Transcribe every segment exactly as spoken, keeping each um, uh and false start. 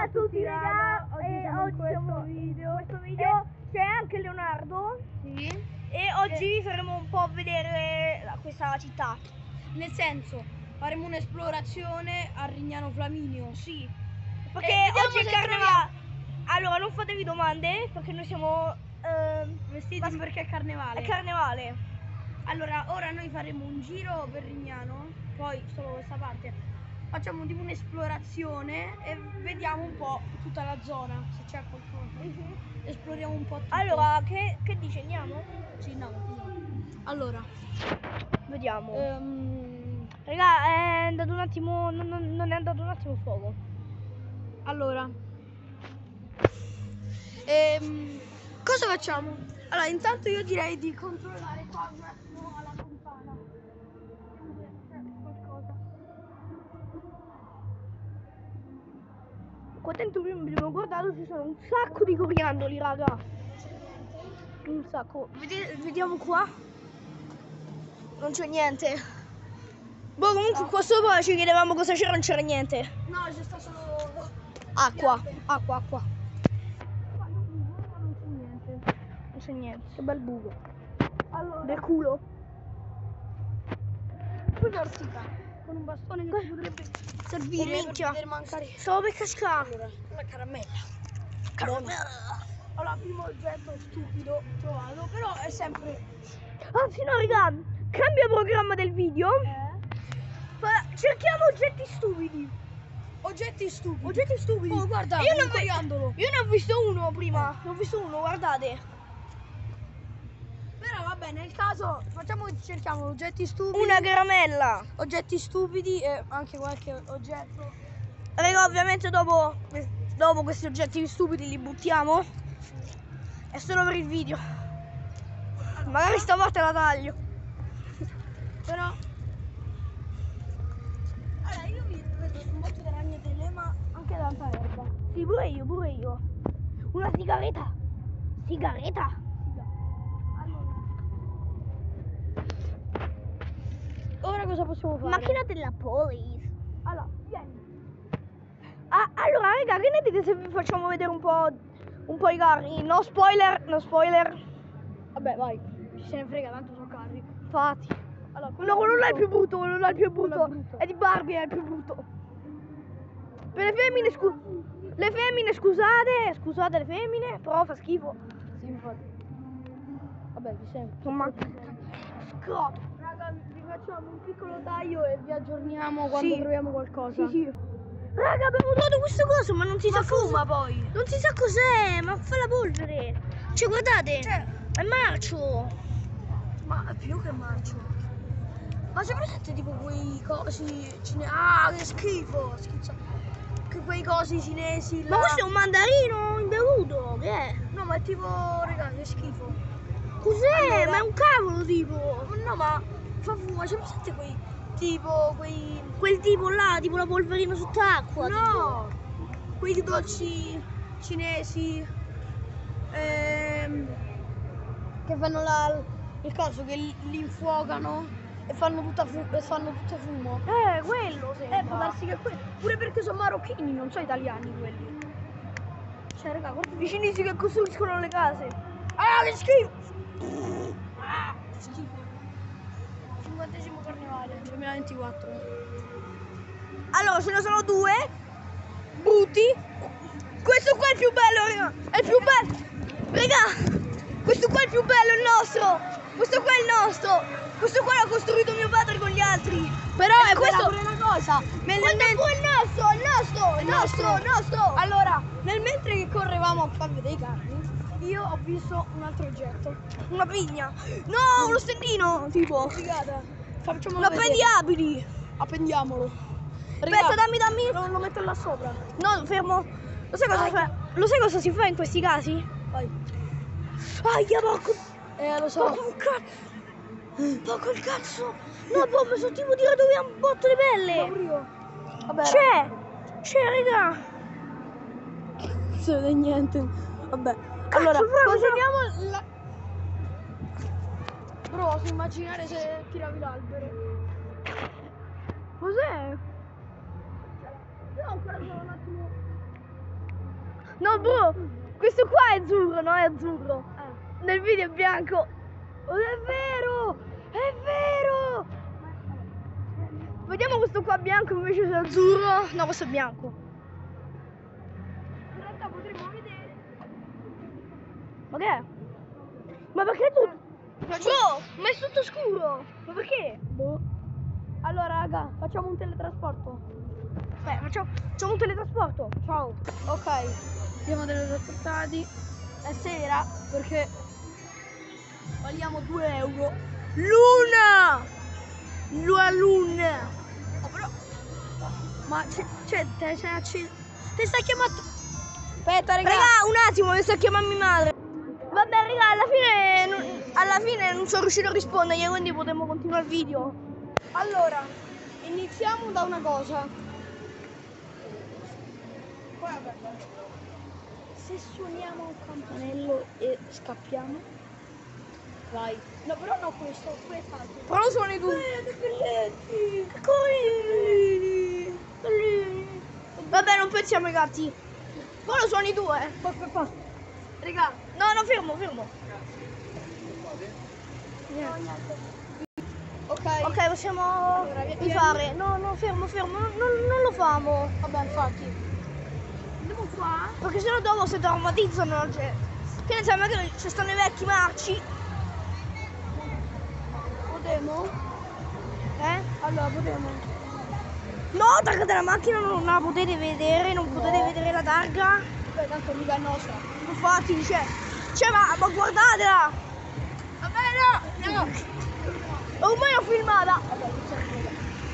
a tutti raga, oggi e siamo in oggi questo siamo video. in questo video c'è anche Leonardo Sì. e oggi vi faremo un po' vedere la- questa città. Nel senso, faremo un'esplorazione a Rignano Flaminio. Sì, perché Eh, vediamo oggi è se carnevale. Allora non fatevi domande perché noi siamo ehm, Vestiti mas- perché è carnevale. è carnevale. Allora, ora noi faremo un giro per Rignano, poi solo questa parte. Facciamo tipo un'esplorazione e vediamo un po' tutta la zona, se c'è qualcosa. Esploriamo un po' tutto. Allora, che, che dice? Andiamo? Sì, no, no. Allora, Vediamo. ehm, Raga, è andato un attimo, non, non- non è andato un attimo il fuoco. allora, ehm, cosa facciamo? Allora, intanto io direi di controllare qua un attimo alla fontana. Vediamo se c'è qualcosa. Qua dentro prima abbiamo guardato, ci sono un sacco di coriandoli, raga. Un sacco. Vedi- vediamo qua. Non c'è niente. Boh, comunque qua sopra ci chiedevamo cosa c'era, non c'era niente. No, c'è sta solo Acqua, piante. acqua, acqua. Qua non c'è niente. Non c'è niente, che bel buco. Allora, Del culo. qui un'ortica con un bastone che ci potrebbe servire Oh, per minchia. poter mancare. Stavo per cascare. Allora, una caramella. Allora, primo oggetto stupido trovato, però è sempre... Anzi no, raga, cambia programma del video. Eh? Fa- cerchiamo oggetti stupidi. Oggetti stupidi. Oggetti stupidi. Oh, guarda, io un ne ho, coriandolo. io ne ho visto uno prima. Ne ho visto uno, guardate. Però vabbè, nel caso facciamo cerchiamo oggetti stupidi. Una caramella. Oggetti stupidi e anche qualche oggetto. Raga, ovviamente dopo, dopo questi oggetti stupidi li buttiamo. È solo per il video. Magari stavolta la taglio. Però allora io vi vedo un botto di ragnatele, ma anche tanta erba. Sì, pure io, pure io. Una sigaretta. Sigaretta. Allora, ora cosa possiamo fare? Macchina della police. Allora, vieni. Ah, allora, raga, che ne dite se vi facciamo vedere un po', un po' i carri? No spoiler, no spoiler. Vabbè, vai. Ci se ne frega, tanto sono carri. Infatti. Allora, No, quello là è il più brutto, quello là è il più Quello brutto. è brutto. È di Barbie, è il più brutto. Per le femmine, scu- le femmine, scusate, scusate le femmine, però fa schifo. Sì, infatti. Vabbè, ci siamo. Insomma, scroto. Raga, vi facciamo un piccolo taglio e vi aggiorniamo quando Sì. troviamo qualcosa. Sì, sì. Raga, abbiamo trovato questo coso, ma non si Ma sa cosa. poi. Non si sa cos'è, ma fa la polvere. Cioè, guardate, Cioè, è marcio. ma è più che marcio. Ma c'è presente tipo quei cosi cinesi? Ah, che schifo! Schizzo. Che quei cosi cinesi là. Ma questo è un mandarino imbevuto, che è? No, ma è tipo, raga, che schifo. Cos'è? Allora- Ma è un cavolo tipo. Ma no, ma fa fumo, c'è presente quei tipo quei. Quel tipo là, tipo la polverina sott'acqua. No! Quei dolci cinesi ehm, che fanno la, il coso, che li, li infuocano e fanno tutta fu- e fanno tutto fumo. Tipo. Eh, quello sembra. Eh, può darsi che quelli, pure perché sono marocchini, non sono italiani quelli. Cioè, raga, guarda. I cinesi che costruiscono le case. Ah, che schifo! Ah, che schifo. cinquantesimo carnevale duemilaventiquattro. Allora, ce ne sono due. Brutti. Questo qua è il più bello, raga. È il più bello. Raga, questo qua è il più bello, il nostro. Questo qua è il nostro. Questo qua l'ha costruito mio padre con gli altri. Però E è questo. quella pure una cosa. Nel Questo men- qua è il nostro, il nostro, il Il nostro, nostro. il nostro. Allora, nel mentre che correvamo a far vedere i carri, io ho visto un altro oggetto. Una pigna. No, uno stendino, tipo. Figata. Facciamolo Una vedere. pendiabili. Appendiamolo. Aspetta, dammi, dammi. Non lo metto là sopra. No, fermo. Lo sai cosa Vai. fa? Lo sai cosa si fa in questi casi? Vai. Aia, porco. Eh, lo so. Porco il cazzo. Porco il cazzo. No, boh, mi sono tipo tirato via un botto di pelle. Pure io. Vabbè. C'è. C'è, raga. Non si vede niente. Vabbè. Cazzo, Allora, proprio, continuiamo la... Provo a immaginare se tiravi l'albero. Cos'è? No, ancora sono un attimo. No, bro, questo qua è azzurro, no? È azzurro. Eh. Nel video è bianco. Oh, è vero! È vero! Vediamo questo qua bianco invece se è azzurro. No, questo è bianco. In realtà potremmo vedere. Ma che è? Ma perché tu? Bro, ma è tutto scuro. Ma perché? Boh. Allora, raga, facciamo un teletrasporto. Aspetta, facciamo, facciamo un teletrasporto. Ciao. Ok, siamo teletrasportati. È sera perché valiamo due euro. Luna! La luna! Oh, però. Ma c'è, c'è, te sei acceso. Ti stai chiamando. Aspetta, raga. Raga, un attimo, mi sta chiamando mia madre. Vabbè, raga, alla fine, non- alla fine non sono riuscito a rispondergli, quindi potremmo continuare il video. Allora, iniziamo da una cosa. Guarda. Se suoniamo un campanello e scappiamo. Vai. No, però no questo, quest'altro. Però lo suoni tu. Eh, che belletti. Che carini. Bellini. Vabbè, non pensiamo ai gatti. Poi lo suoni tu, eh. Pa, pa, pa. Raga, No, no, fermo, fermo. no, niente. Ok. Ok, possiamo Allora, vi- rifare. No, no, fermo, fermo. Non, non- non lo famo. Vabbè, infatti. Andiamo qua. Perché sennò dopo si traumatizzano. Cioè, che ne sai, magari ci stanno i vecchi marci. Potremmo? Eh? Allora, potremmo. No, targa della macchina non la potete vedere, non potete No. vedere la targa. Beh, tanto mica è nostra. Infatti, cioè, cioè ma, ma guardatela! Vabbè, no! No! Ormai l'ho filmata! Vabbè, non so cosa.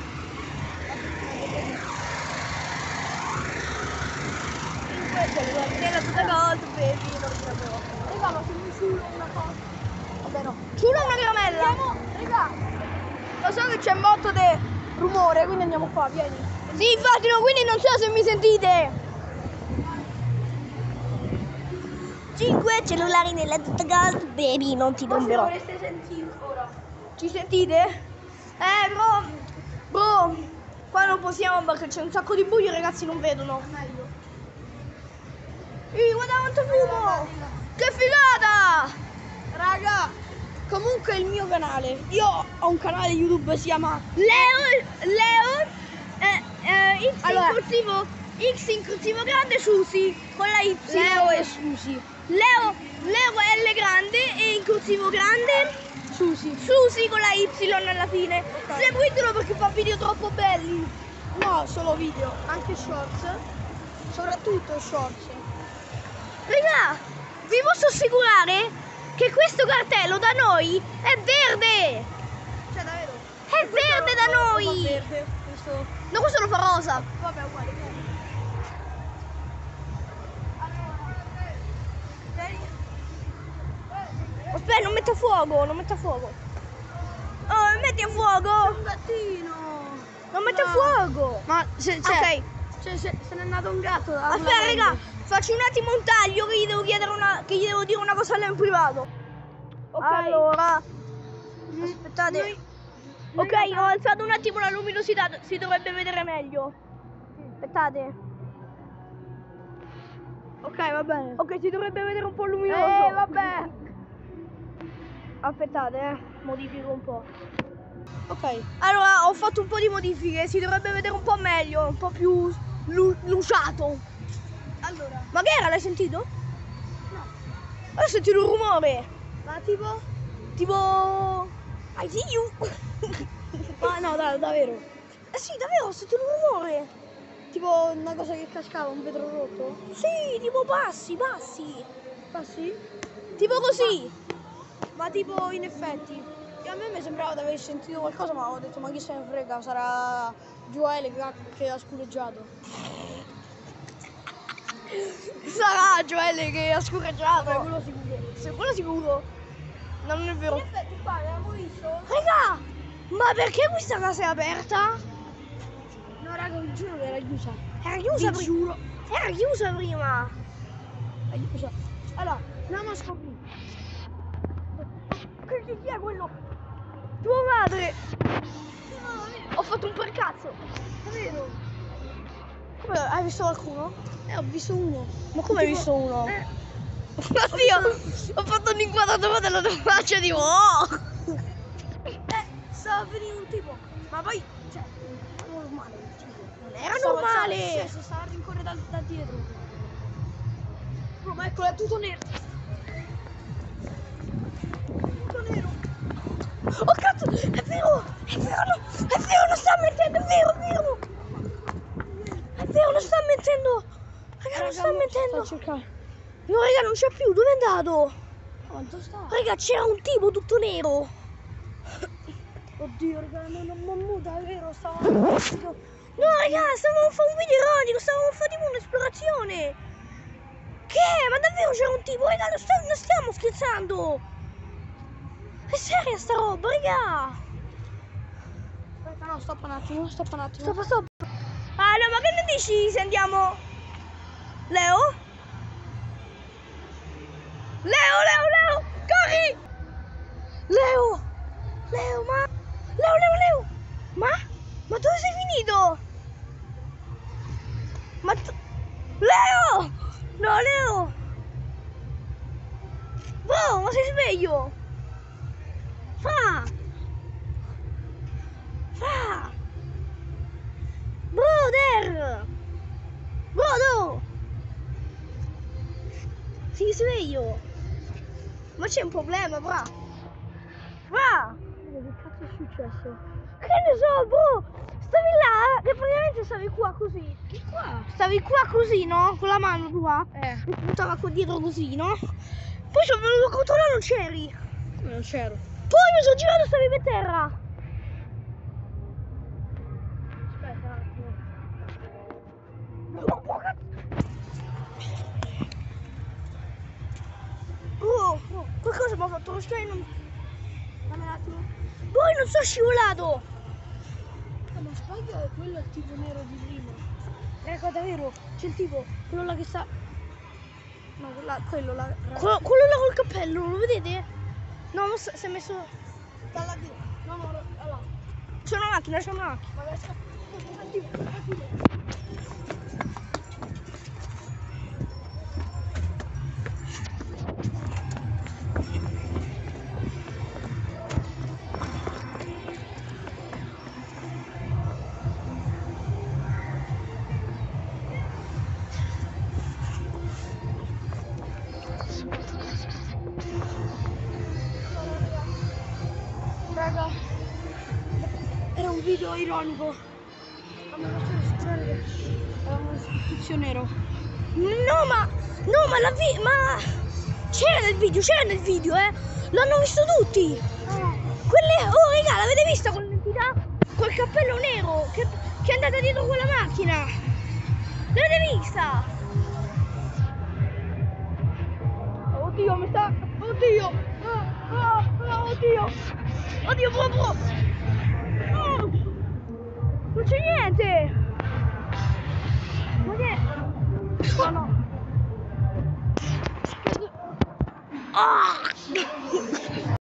Nella tutta cosa, baby, non sapevo. Raga, ma se mi sulo una cosa. Vabbè, no. Sulla una caramella! Andiamo, raga. Lo so che c'è molto di rumore, quindi andiamo qua, vieni. Sì, infatti, no, quindi non so se mi sentite! Cinque cellulari nella tutta gold, baby, non ti Forse tomberò. dovreste sentire ora. Ci sentite? Eh, bro, bro, qua non possiamo perché c'è un sacco di buio, i ragazzi non vedono. Meglio. Ih, guarda quanto fumo! Che figata! Raga, comunque il mio canale. Io ho un canale YouTube, si chiama Leo, Leo, eh, eh, X Allora. inclusivo, X inclusivo grande, Susi, con la Y. Leo e Susi. Leo, Leo L grande e inclusivo grande, Susi. Susi con la Y alla fine. Ok. Seguitelo perché fa video troppo belli. No, solo video, anche shorts. Soprattutto shorts. Raga, vi posso assicurare che questo cartello da noi è verde. Cioè, davvero. È verde da Lo fa noi. verde, questo. No, questo lo fa rosa. Vabbè, uguale. uguale. Aspetta, non metta a fuoco, non metta a fuoco. Oh, metti a fuoco. Un gattino. Non metti a No. fuoco. Ma se, cioè, Ok. cioè, se, se n'è nato un gatto. da una Aspetta, prende. raga, faccio un attimo un taglio che gli devo chiedere una. che gli devo dire una cosa a lei in privato. Ok. Allora, Mm, aspettate. noi- noi Ok, la- ho alzato un attimo la luminosità, si dovrebbe vedere meglio. Aspettate. Ok, va bene. Ok, si dovrebbe vedere un po' luminoso. Eh, vabbè. Aspettate, eh, modifico un po'. Ok. Allora, ho fatto un po' di modifiche, si dovrebbe vedere un po' meglio, un po' più lu- luciato. Allora. Ma che era, l'hai sentito? No. Ho sentito un rumore. Ma tipo? Tipo. I see you. Ah no, dai, davvero. Eh sì, davvero, ho sentito un rumore. Tipo una cosa che cascava, un vetro rotto. Sì, tipo passi, passi. Passi? Tipo così. Ma tipo in effetti. E a me mi sembrava di aver sentito qualcosa, ma ho detto ma chi se ne frega, sarà Joele che ha, che ha scureggiato. Sarà Joelle che ha scorreggiato. Vabbè, quello sicuro. Sì, quello sicuro. No, non è In vero. effetti qua abbiamo visto. Raga, ma perché questa casa è aperta? No raga, vi giuro che era chiusa. Era chiusa Vi prima. giuro. Era chiusa prima. È chiusa. Allora, andiamo a scoprire. Che chi è quello? Tua madre. Ho fatto un percazzo. Davvero? Come, hai visto qualcuno? Eh, ho visto uno. Ma come hai Tipo- visto uno? Eh, Oddio, ho fatto un'inquadratura della tua faccia di oh! eh, stava venendo un tipo. Ma poi, cioè, non normale il tipo. Non era Stava- normale! stava- sì, stava a rincorrere da, da dietro. No, ma eccolo, è tutto nero. Tutto nero. Oh cazzo, è vero, è vero, no, è vero, non sta mentendo, è vero, è vero. È vero, non sta mentendo. Raga, non sta mentendo. Sto cercando. No, raga, non c'è più, dove è andato? Ma dove sta? Raga, c'era un tipo tutto nero. Oddio, raga, non ho mammuta, è vero, stava. No, raga, stavamo a fare un video ironico, stavamo a fare tipo un'esplorazione. Che? Ma davvero c'era un tipo, raga, non, sta- non stiamo scherzando. È seria sta roba, raga. Aspetta, no, stoppa un attimo, stoppa un attimo. Stoppa, stoppa. Ah, no, ma che ne dici se andiamo? Leo? Leo, Leo, Leo, corri! Leo, Leo, ma... Leo, Leo, Leo! Ma? Ma dove sei finito? Ma... tu- Leo! No, Leo! Boh, ma sei sveglio? Fra! Fra! Brother! Brodo! Sei sveglio? Ma c'è un problema, fra? Fra! Che cazzo è successo? Che ne so, bro! Stavi là e praticamente stavi qua così. Qua? Stavi qua così, no? Con la mano tua. Eh, E puntava qua dietro così, no? Poi sono venuto a controllare, non c'eri. come non c'ero? Poi mi sono girato e stavi per terra. Aspetta un attimo. Oh, oh, qualcosa mi ha fatto lo strano. Dammi un attimo. Poi non sono scivolato. Ah, ma sbaglio è quello il tipo nero di prima. Ecco, davvero, c'è il tipo, quello là che sta. No, quello là, quello là. Quello, quello là col cappello, lo vedete? No, ma si si è messo... Sta là dietro. No, no, allora. C'è una macchina, c'è una macchina. Ma adesso. Attivo, attivo. Raga, era un video ironico. Ma mi lasciare sicurare che era un tizio nero. No, ma... No, ma la vi... Ma... C'era nel video, c'era nel video, eh. L'hanno visto tutti. Ah, Quelle... Oh, raga, l'avete vista quell'entità? Col cappello nero che, che è andata dietro quella macchina. L'avete vista? Oddio, mi sta... Oddio. Ah, ah, ah, oddio. Oddio, proprio. Oh, non c'è niente. Ma che... Oh no. Ah!